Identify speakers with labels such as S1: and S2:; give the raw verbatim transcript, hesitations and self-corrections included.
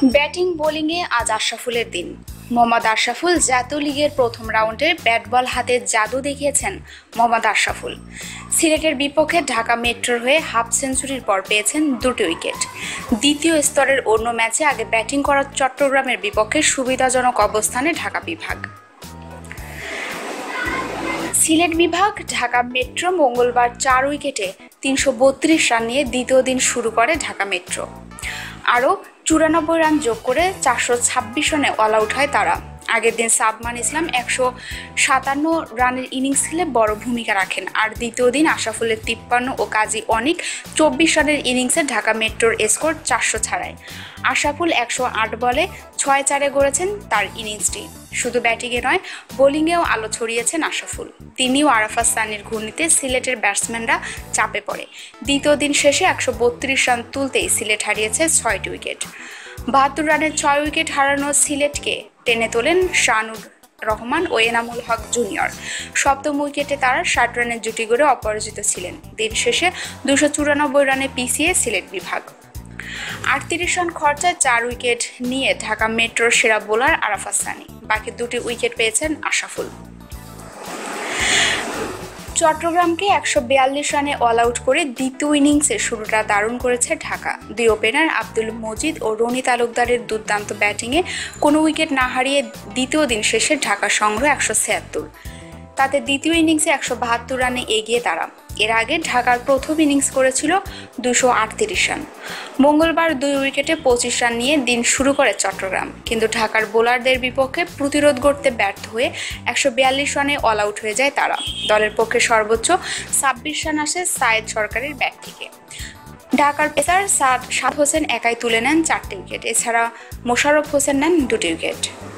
S1: Batting বোলিংয়ে আজ আশরাফুলের দিন। মোহাম্মদ আশরাফুল জাতীয় লিগের প্রথম রাউন্ডে ব্যাট বল হাতে জাদু দেখিয়েছেন মোহাম্মদ আশরাফুল। সিলেটের বিপক্ষে ঢাকা মেট্রোর হয়ে হাফ সেঞ্চুরির পর পেয়েছেন দুটি উইকেট। দ্বিতীয় স্তরের অন্য ম্যাচে আগে ব্যাটিং করা চট্টগ্রামের বিপক্ষে সুবিধাজনক অবস্থানে ঢাকা বিভাগ। সিলেট বিভাগ ঢাকা মেট্রো মঙ্গলবার চার উইকেটে তিনশো বত্রিশ রান নিয়ে দ্বিতীয় দিন শুরু করে ঢাকা মেট্রো। আরও চুরানব্বই রান যোগ করে চারশো ছাব্বিশ রানে অল আউট হয় তারা। আগের দিন সাবমান ইসলাম একশো সাতান্ন রানের ইনিংস খেলে বড় ভূমিকা রাখেন, আর দ্বিতীয় দিন আশরাফুলের তিপ্পান্ন ও কাজী অনিক চব্বিশ রানের ইনিংসে ঢাকা মেট্রোর স্কোর চারশো ছাড়ায়। আশরাফুল একশো আট বলে ছয় চারে গড়েছেন তার ইনিংসটি। শুধু ব্যাটিংয়ে নয়, বোলিংয়েও আলো ছড়িয়েছেন আশরাফুল। তিনিও আরাফাত সানির ঘূর্ণিতে সিলেটের ব্যাটসম্যানরা চাপে পড়ে। দ্বিতীয় দিন শেষে একশো বত্রিশ রান তুলতেই সিলেট হারিয়েছে ছয়টি উইকেট। বাহাত্তর রানের ছয় উইকেট হারানো সিলেটকে টেনে তোলেন শানুর রহমান ও এনামুল হক জুনিয়র। সপ্তম উইকেটে তারা ষাট রানের জুটি গড়ে অপরাজিত ছিলেন। দিন শেষে দুশো চুরানব্বই রানে পিছিয়ে সিলেট বিভাগ। আটত্রিশ রান খরচায় চার উইকেট নিয়ে ঢাকা মেট্রোর সেরা বোলার আরাফাত সানি। বাকি দুটি উইকেট পেয়েছেন আশরাফুল। চট্টগ্রামকে একশো বিয়াল্লিশ রানে অল আউট করে দ্বিতীয় ইনিংসের শুরুটা দারুণ করেছে ঢাকা। দুই ওপেনার আব্দুল মজিদ ও রনি তালুকদারের দুর্দান্ত ব্যাটিংয়ে কোনো উইকেট না হারিয়ে দ্বিতীয় দিন শেষে ঢাকা সংগ্রহ একশো ছিয়াত্তর। তাতে দ্বিতীয় ইনিংসে একশো বাহাত্তর রানে এগিয়ে তারা। এর আগে ঢাকার প্রথম ইনিংস করেছিল দুশো আটত্রিশ রান। মঙ্গলবার দুই উইকেটে পঁচিশ রান নিয়ে দিন শুরু করে চট্টগ্রাম, কিন্তু ঢাকার বোলারদের বিপক্ষে প্রতিরোধ গড়তে ব্যর্থ হয়ে একশো বিয়াল্লিশ রানে অল আউট হয়ে যায় তারা। দলের পক্ষে সর্বোচ্চ ছাব্বিশ রান আসে সায়েদ সরকারের ব্যাট থেকে। ঢাকার পেসার সাদ হোসেন একাই তুলে নেন চারটি উইকেট, এছাড়া মোশাররফ হোসেন নেন দুটি উইকেট।